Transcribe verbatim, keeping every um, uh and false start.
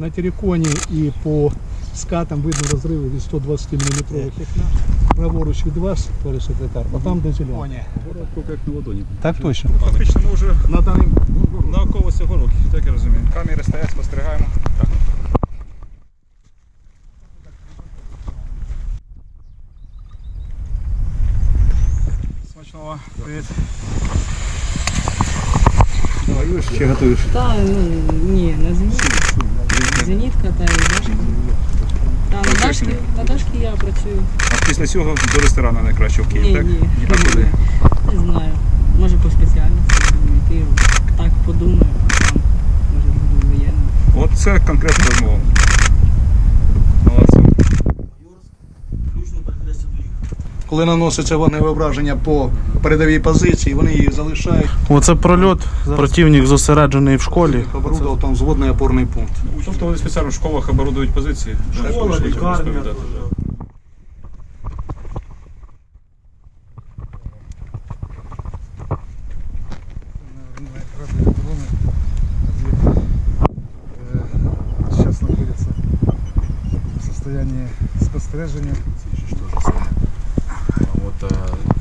На Тереконі і по скатам видно розриви від сто двадцять міліметрових вікна. Праворуч від вас, товариш секретар, а там де зелене. Город як на ладоні. Так точно. Фактично ми вже На даний... на околиці город, так я розумію. Камери стоять, спостерігаємо. Так. Смачного. Привіт. Ще готуєш? Та, ну, ні, на зенітка. Зенітка та і Дашка. Та, на Дашки, на Дашки я працюю. А після цього до ресторану найкраще в Києві, Ні, так? ні. І так куди? Не знаю. Може по спеціальності буду йти. Так подумаю, там, може буду воєнним. От це конкретна розмова. Молодці. Коли наноситься вогневе враження по передовій позиції, вони її залишають. Оце прольот. Противник зосереджений в школі. Оборудував там взводний опорний пункт. Тобто вони спеціально в школах оборудують позиції? Школа, Щоб лікарня. розповідати. Сейчас находится в состоянии спостережения. Вот